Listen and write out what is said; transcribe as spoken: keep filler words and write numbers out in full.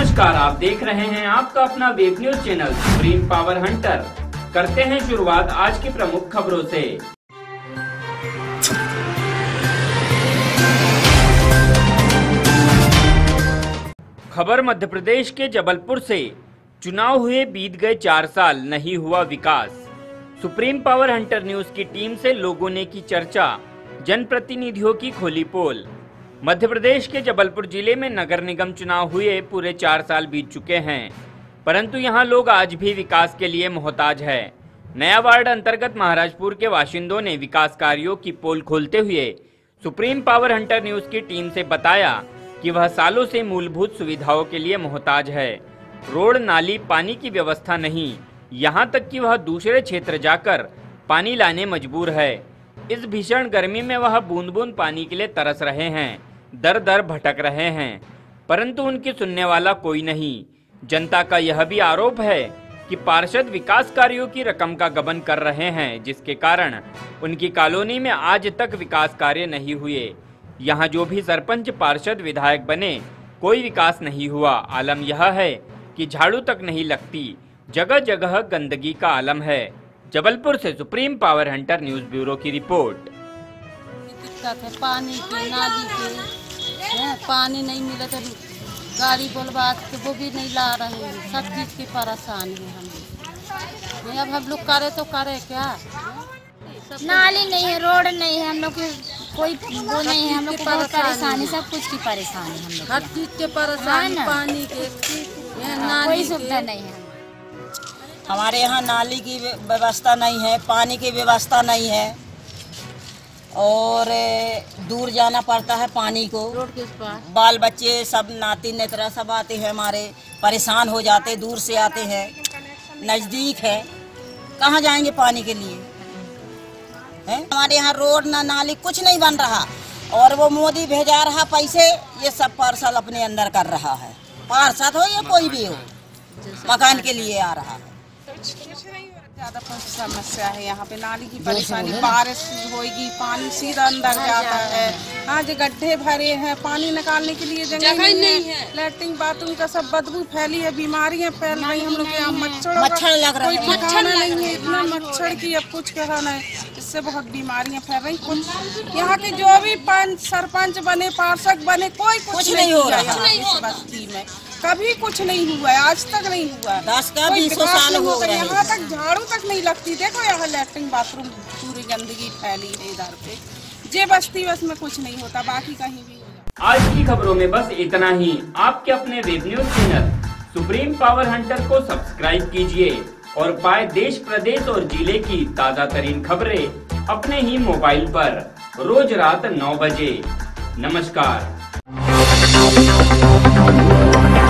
नमस्कार, आप देख रहे हैं आपका अपना web news channel supreme power hunter. करते हैं शुरुआत आज की प्रमुख खबरों से। खबर मध्य प्रदेश के जबलपुर से। चुनाव हुए बीत गए चार साल, नहीं हुआ विकास। सुप्रीम पावर हंटर न्यूज की टीम से लोगों ने की चर्चा, जनप्रतिनिधियों की खोली पोल। मध्य प्रदेश के जबलपुर जिले में नगर निगम चुनाव हुए पूरे चार साल बीत चुके हैं, परंतु यहां लोग आज भी विकास के लिए मोहताज है। नया वार्ड अंतर्गत महाराजपुर के बाशिंदों ने विकास कार्यों की पोल खोलते हुए सुप्रीम पावर हंटर न्यूज की टीम से बताया कि वह सालों से मूलभूत सुविधाओं के लिए मोहताज है। रोड, नाली, पानी की व्यवस्था नहीं, यहां तक कि वह दूसरे क्षेत्र जाकर पानी लाने मजबूर है। इस भीषण गर्मी में वह बूंद बूंद पानी के लिए तरस रहे हैं, दर दर भटक रहे हैं, परंतु उनकी सुनने वाला कोई नहीं। जनता का यह भी आरोप है कि पार्षद विकास कार्यों की रकम का गबन कर रहे हैं, जिसके कारण उनकी कॉलोनी में आज तक विकास कार्य नहीं हुए। यहाँ जो भी सरपंच, पार्षद, विधायक बने, कोई विकास नहीं हुआ। आलम यह है कि झाड़ू तक नहीं लगती, जगह जगह गंदगी का आलम है। जबलपुर से supreme power hunter news bureau की रिपोर्ट। दिक्कत है पानी की, नाली की, है पानी नहीं मिले तो गाड़ी बोलवा के वो भी नहीं ला रहे हैं। सब चीज की परेशानी है हम लोग। अब हम लोग करे तो करे क्या? नाली नहीं है, रोड नहीं है, हम लोग कोई वो नहीं है, हम लोग को परेशानी, सब कुछ की परेशानी हम लोग, हर चीज के परेशानी, पानी के, कोई सुविधा नहीं है। हमारे यहाँ नाली की व्यवस्था नहीं है, पानी की व्यवस्था नहीं है और दूर जाना पड़ता है पानी को। रोड के उस पार बाल बच्चे सब नाती नेतरा सब आते हैं, हमारे परेशान हो जाते, दूर से आते हैं। नज़दीक है, कहाँ जाएंगे पानी के लिए? है हमारे यहाँ रोड ना नाली कुछ नहीं बन रहा, और वो मोदी भेजा रहा पैसे, ये सब पार्सल अपने अंदर कर रहा है। पार्षद हो या कोई भी हो, मकान के लिए आ रहा है। ज्यादा समस्या है यहाँ पे, नाली की परेशानी, बारिश होगी पानी सीधा अंदर जाता है। हाँ, जो गड्ढे भरे हैं, पानी निकालने के लिए जगह नहीं है, लैट्रिन बाथरूम का सब बदबू फैली है, बीमारियाँ फैल रही, हम लोग के यहाँ मच्छर मच्छर लग रहा है, मच्छर नहीं है, इतना मच्छर की अब कुछ कहना है, इससे बहुत बीमारियाँ फैल रही। कुछ यहाँ के जो भी सरपंच बने, पार्षद बने, कोई कुछ नहीं हो रहा है इस बस्ती में, कभी कुछ नहीं हुआ है, आज तक नहीं हुआ है। दस का बीस साल हो गए, यहाँ तक झाड़ू तक नहीं लगती। देखो यहाँ लैट्रिन बाथरूम पूरी गंदगी फैली है इधर पे। जे बस्ती बस में कुछ नहीं होता, बाकी कहीं भी। आज की खबरों में बस इतना ही। आपके अपने web news channel supreme power hunter को सब्सक्राइब कीजिए और पाए देश, प्रदेश और जिले की ताज़ा तरीन खबरें अपने ही मोबाइल पर रोज रात नौ बजे। नमस्कार।